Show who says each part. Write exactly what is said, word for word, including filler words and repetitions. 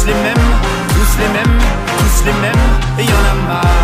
Speaker 1: tous les mêmes, tous les mêmes, tous les mêmes, et y en a marre.